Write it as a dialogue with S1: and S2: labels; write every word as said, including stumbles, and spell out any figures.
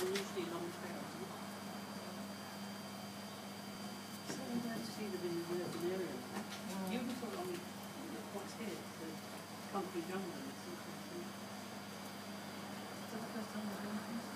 S1: They're usually long tailed. So I'm glad to see them in the urban area. Beautiful on what's here, the country jungle. It's interesting. Is that the first time I've been